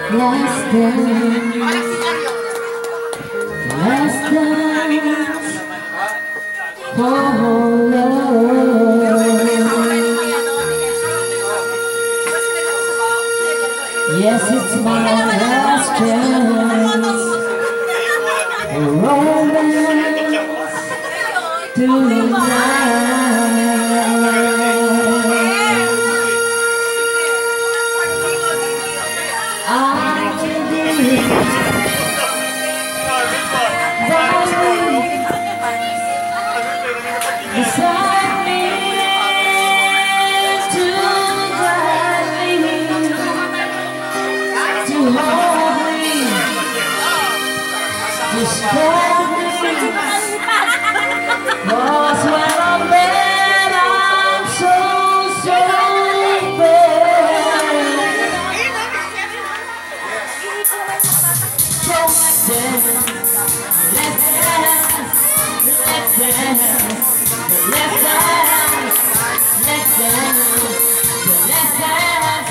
Last dance, last dance for love. Yes, it's my last chance for romance tonight. Beside me to guide me, to hold me, to spread me. 'Cause when I'm bad, I'm so bad. So let's dance, let's dance, let's dance. Let's dance, let's dance, let's dance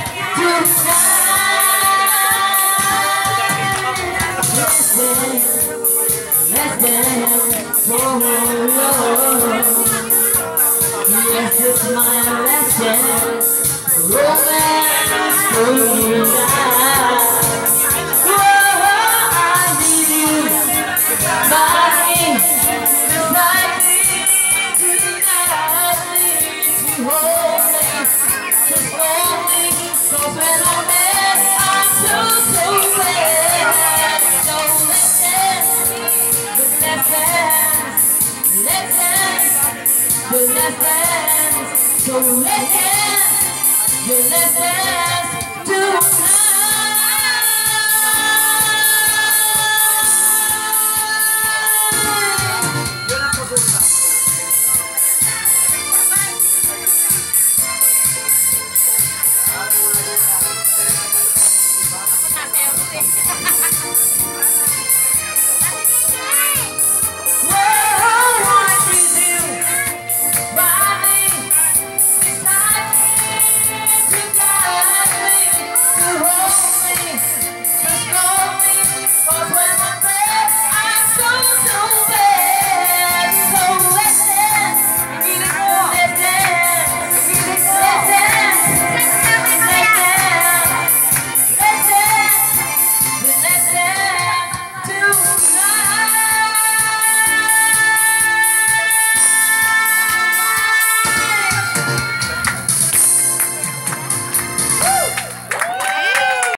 tonight. Let's dance for love. Yes, it's my last chance, romance for tonight. Oh, I need you by me, beside me. Hold me, just hold me, 'cause when I'm mad, I'm so bad. So let's dance, let's dance, let's dance, let's dance, so let's dance, let's dance.